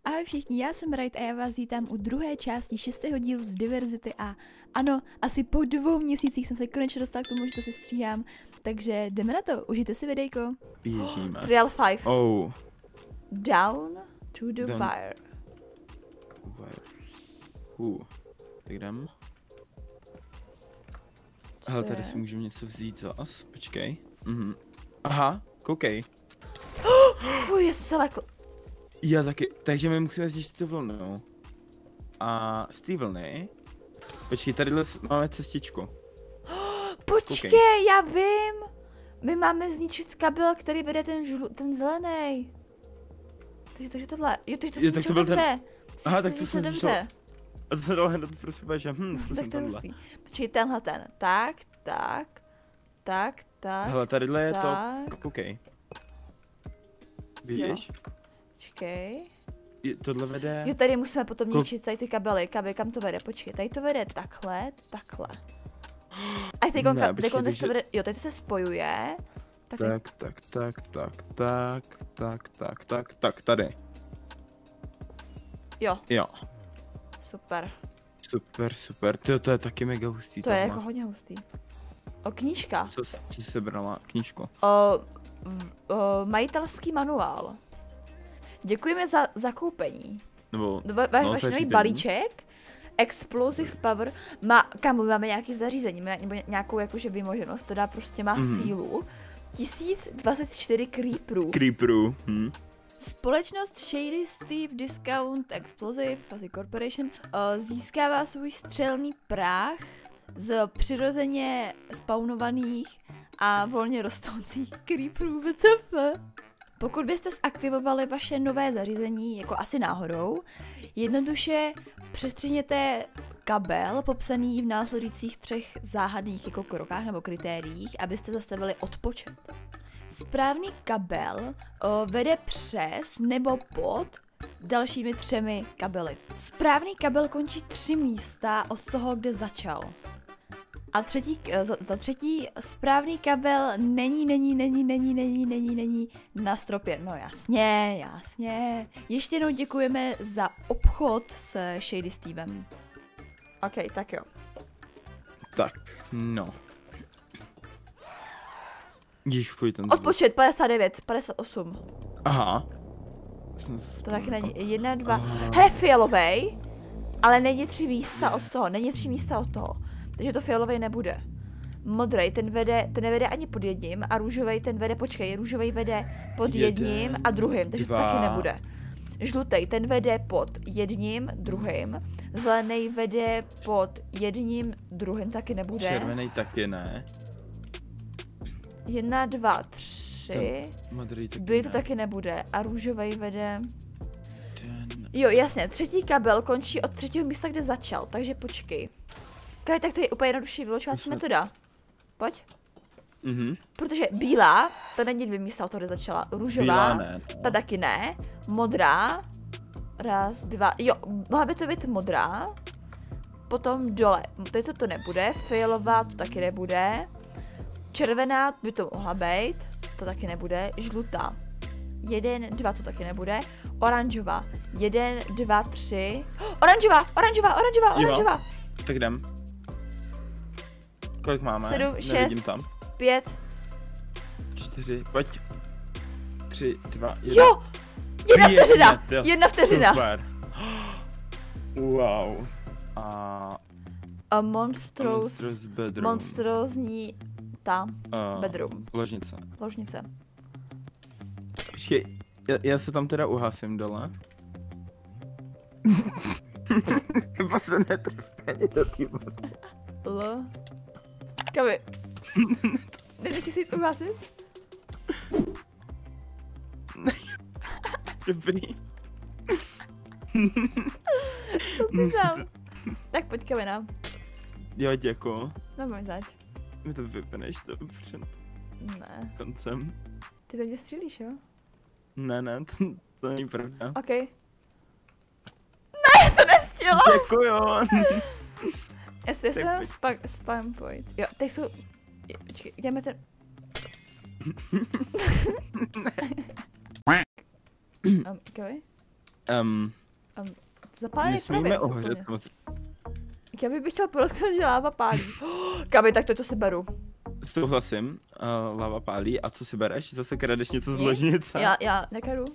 Ahoj všichni, já jsem Rajt a já vás vítám u druhé části 6. dílu z Diverzity a ano, asi po 2 měsících jsem se konečně dostala k tomu, že to se stříhám, takže jdeme na to, užijte si videjko. Běžíme. Trial 5. Oh. Down to the wire. Tak jdem. Hele, tady si můžeme něco vzít zas, počkej. Aha, koukej. Fuj, je se lekl. Já taky, takže my musíme zjistit tu vlnu. A z té vlny, počkej, tady máme cestičku. Počkej, koukej. já vím. My máme zničit kabel, který vede ten zelený. Takže tohle, jo, takže to Jo, se tak to zničil byl ten- dobře. Aha, tak to se jsem dobře. A to se dalo hned prostě že Tak to je hustý. Počkej, tenhle ten. Tak. Hele, tadyhle je to, tak. koukej. Vidíš? Počkej. Tohle vede... Jo, tady musíme potom ničit tady ty kabely, kam to vede, počkej, tady to vede takhle. A teď to vede, jo, tady to se spojuje. Tak, tady. Jo. Jo. Super. Super. To je taky mega hustý. To je jako hodně hustý. Knížka. Co jsi sebrala? Knížku. Majitelský manuál. Děkujeme za zakoupení. Nebo... Váš nový balíček. Explosive Power máme nějaké zařízení, nebo nějakou jakože vymoženost, teda prostě má sílu 1024 creeperů. Společnost Shady Steve Discount Explosive asi Corporation získává svůj střelný prach z přirozeně spawnovaných a volně rostoucích creeperů WTF. Pokud byste zaktivovali vaše nové zařízení, jako asi náhodou, jednoduše přestřihněte kabel popsaný v následujících 3 záhadných jako krokách nebo kritériích, abyste zastavili odpočet. Správný kabel vede přes nebo pod dalšími 3 kabely. Správný kabel končí 3 místa od toho, kde začal. A za třetí, správný kabel není na stropě. No jasně. Ještě jednou děkujeme za obchod s Shady Stevem. OK, tak jo. Tak, no. Odpočet 59, 58. Aha. To taky není. 1, 2. Hele, fialovej, ale není 3 místa od toho. Takže to fialovej nebude. Modrej, ten nevede ani pod jedním a růžovej růžovej vede pod jedním a druhým, takže to taky nebude. Žlutej, ten vede pod jedním, druhým. Zelený vede pod jedním, druhým, taky nebude. Červený taky ne. 1, 2, 3. Bílý to taky nebude a růžovej vede... Jo, jasně, 3. kabel končí od 3. místa, kde začal, takže počkej. Tak to je úplně jednodušší vylučovací metoda. Pojď. Protože bílá, to není 2 místa od toho, kde začala. Růžová, ta taky ne. Modrá, 1, 2, jo, mohla by to být modrá. Potom dole, tady to nebude. Fialová to taky nebude. Červená by to mohla být, to taky nebude. Žlutá, 1, 2 to taky nebude. Oranžová, 1, 2, 3. Oranžová. Tak jdem. Kolik máme? 7, 6, 5. 4, pojď. 3, 2, 1. Jo! 1 vteřina! Super. Wow. A monstrózní bedroom. Ložnice. Počkej, já se tam teda uhasím dole. Chyba se netrefí do té vody. Kavi. Nechci si jít uhasit? Dobrý. Co ty tam? Tak pojď Kavina. Jo, děkuju. No můj zač. My to vypneš to před Ne. koncem. Ty to mě střílíš, jo? Ne, to není pravda. OK. Ne, to nestihla! Děkuju. Jestli jsem spam point. Jo, teď jsou... Počkej, jdeme ten... Kavi? Zapálený nesmíme prověc ohořet. úplně. Já bych chtěl podotknout, že láva pálí. Kabi, tak to si beru. Souhlasím, lava pálí. A co si bereš? Zase kradeš něco z Nic. ložnice? Já nekradu.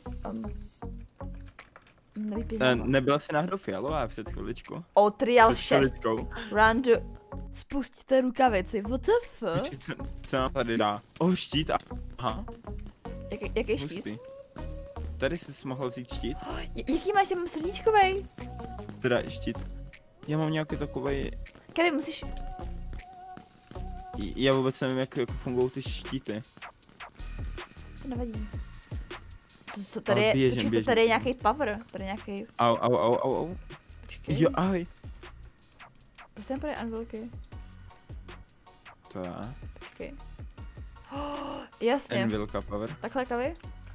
Nebyla jsi náhodou fialová před chviličkou? O, trial Před 6. chviličkou. Spustíte rukavici, what the fuck? Počkej, co nám tady dá? Štít, aha. Jaký štít? Hustý. Tady jsi mohl vzít štít? Jaký máš tam srdíčkovej? Teda štít. Já mám nějaký takovej... Kabi, musíš... Já vůbec nevím, jak fungují ty štíty. To nevadí. To tady je, počkej, tady je nějaký power, tady je nějaký... Au. Počkej. Jo, ahoj. Proč tam padají anvilky? To je. Počkej. Jasně. Anvilka power. Takhle, Kavi?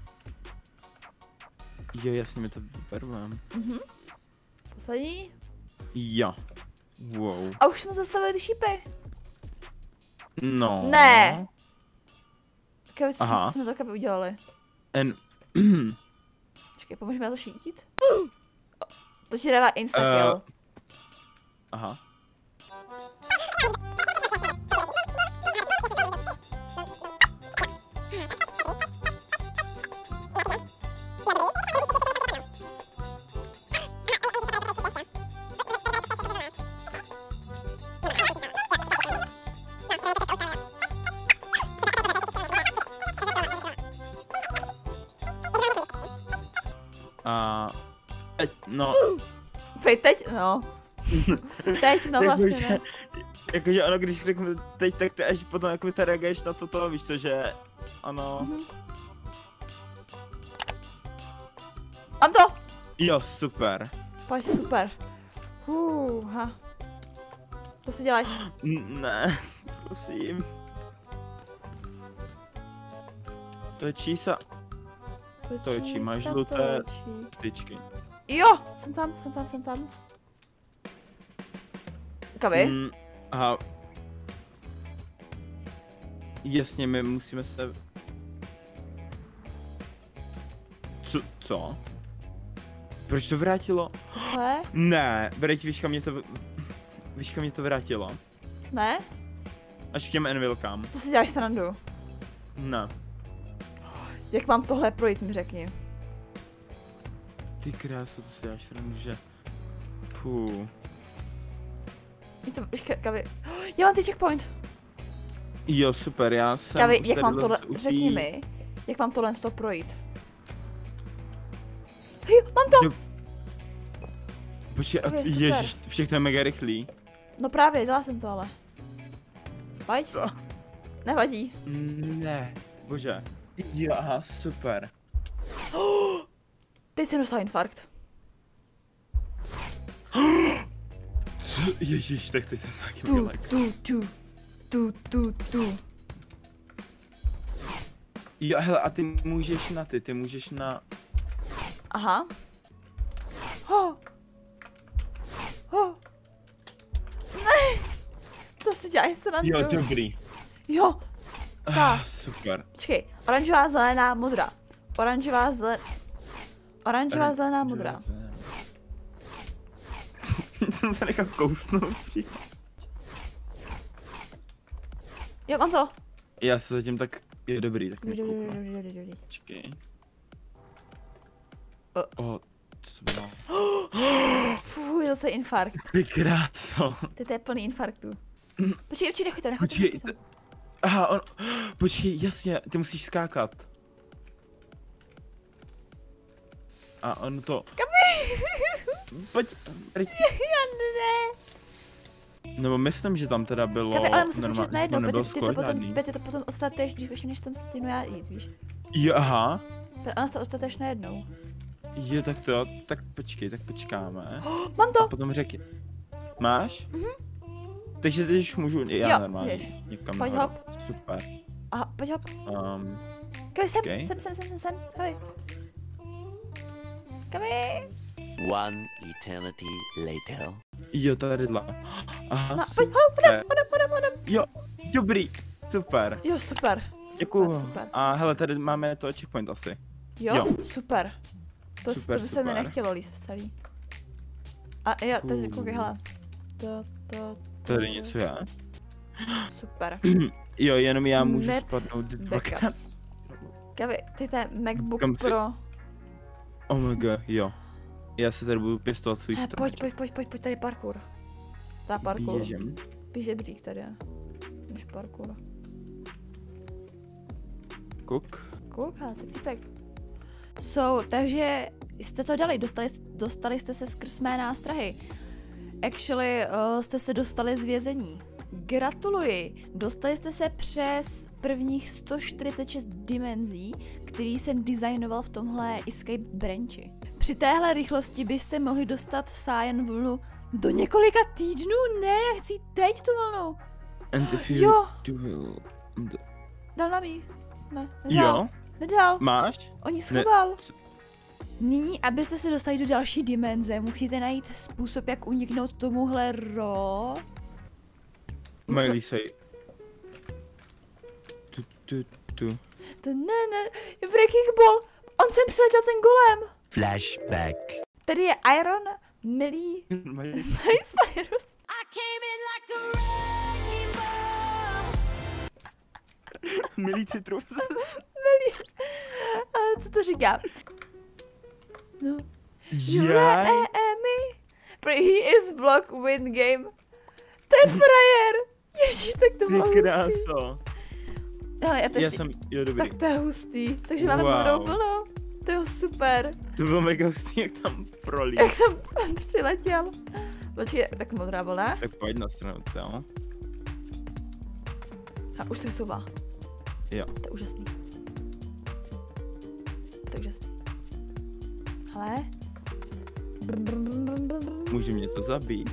Jo, jasně, mi to vyberujem. Poslední. Jo. Wow. A už jsme zastavili ty šípy. No. Ne. Kavi, co jsme to Kavi udělali? Počkej, pomůž mi to šítit? To ti dává insta-kill. Aha. No. Teď, no. Teď, no vlastně, ne. Jakože ano, když řeknu teď, tak ty až potom jako ty reaguješ na toto, víš co, že ano. Mám to! Jo, super. Pojď, super. Ha. Co si děláš? Ne, prosím. To je čísa. To je čí, máš žluté tyčky. Jo, jsem tam. Kavi? Aha. Jasně, my musíme se... Co? Proč to vrátilo? Hele? Ne, Brejť, víš, kam mě to vrátilo? Ne? Až k těm envilkám. To si děláš srandu. Ne. Jak mám tohle projít, mi řekni. Ty krásu, to si děláš srandu, že... Puh. Kavi, já mám ty checkpoint. Jo, super, já jsem... Kavi, jak mám tohle, řekni mi, jak mám tohle z toho projít. Jo, mám to! Počkej, ježiš, všechno je mega rychlý. No právě, dělala jsem to ale. Pojď. Co? Nevadí. Ne, bože. Jo, aha, super. Teď jsem dostal infarkt. Co? Ježiš, tak teď jsem se taky Tu. Jo, hele, a ty můžeš na Aha. Ne. To si děláš srandu. Jo, dobrý. Jo. Tak. Super. Počkej, oranžová, zelená, modrá. Oranžová, zelená, modrá. Jsem se nechal kousnout. Jo, mám to. Já se zatím tak... Je dobrý, tak mi kouknu. Dobrý. Počkej. Co bylo? Fuj, zase infarkt. Ty kráso. To je plný infarktů. Počkej, nechoďte. Počkej, aha, počkej, jasně, ty musíš skákat. A on to... Kapi! Pojď, Já ne. Nebo myslím, že tam teda bylo... Kapi, ale musím začít najednou, ty to to potom odstartuješ dřív, ještě než tam stejnu já jít, víš. Jo, aha. Ono to odstartuješ najednou. Jo, tak počkej, tak počkáme. Mám to! A potom řekni. Máš? Takže teď už můžu, já normálně někam pojď nahoru. hop. Super. Aha, pojď hop. Kavi, sem, Kavi. Kavi. One eternity later. Jo, tadyhle. Aha, No, pojď hop, hodem. Jo, dobrý, super. Jo, super. Děkuju. Super. A hele, tady máme to checkpoint asi. Jo, super. To Super, by se mi super. nechtělo líst celý. A jo, takže koukej, hele. Tady něco je. Super. Jo, jenom já můžu Map spadnout dvakrát. backups. Kavi, ty to je MacBook Kam si- Pro. Oh my god, jo. Já se tady budu pěstovat svůj He, stroj. pojď, tady parkour. Ta parkour. Běžím. Spíš žebřík tady je. Než parkour. Kuk. Kouká, ty typek. Takže jste to dali, dostali jste se skrz mé nástrahy. Actually, jste se dostali z vězení. Gratuluji, dostali jste se přes prvních 146 dimenzí, který jsem designoval v tomhle escape branchi. Při téhle rychlosti byste mohli dostat Cyan vlnu do několika týdnů? Ne, já chci teď tu vlnu. And if you Jo. do... Dal na mý. Ne, nedal. Jo, Nedal. máš? On ji schoval. Nyní, abyste se dostali do další dimenze, musíte najít způsob, jak uniknout tomuhle Miley say. Tu. To ne, Breaking Ball. On sem přiletěl ten golem. Flashback. Tady je Iron, Millie, Miley Cyrus. Milý citrus. A co to říká? No. Jaj. me. He is block win game. To je frajer. Ježiš, tak to bylo Ty hustý. kráso. Hele, Jo, dobrý. tak to je hustý. Takže máme Wow. modrou vlnu. To je super. To bylo mega hustý, jak tam prolíz. Jak jsem tam přiletěl. Počkej, tak modrá vlna. Tak pojď na stranu, jo. A už se vysouvá. Jo. To je úžasný. To je úžasný. Hele. Může mě to zabít.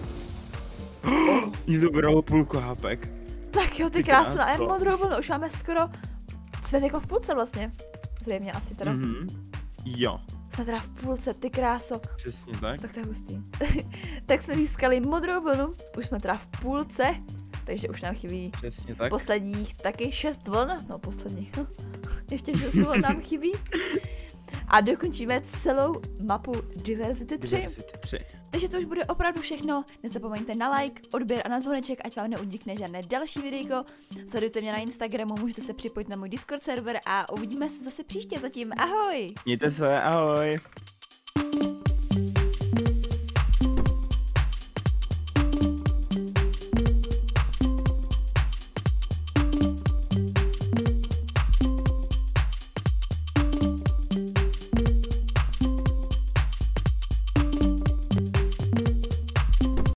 Mě to bralo půlku hápek. Tak jo, ty Ty krásno. A kráso. modrou vlnu. Už máme skoro svět jako v půlce vlastně. Zřejmě asi teda. Jo, Jsme teda v půlce, ty kráso. přesně tak. Tak to je hustý. Tak jsme získali modrou vlnu. Už jsme teda v půlce. Takže už nám chybí Přesně tak. posledních taky 6 vln. No posledních. Ještě 6 vln nám chybí. A dokončíme celou mapu Diversity 3. Diversity 3. Takže to už bude opravdu všechno. Nezapomeňte na like, odběr a na zvoneček, ať vám neunikne žádné další videjko. Sledujte mě na Instagramu, můžete se připojit na můj Discord server a uvidíme se zase příště. Zatím ahoj! Mějte se, ahoj.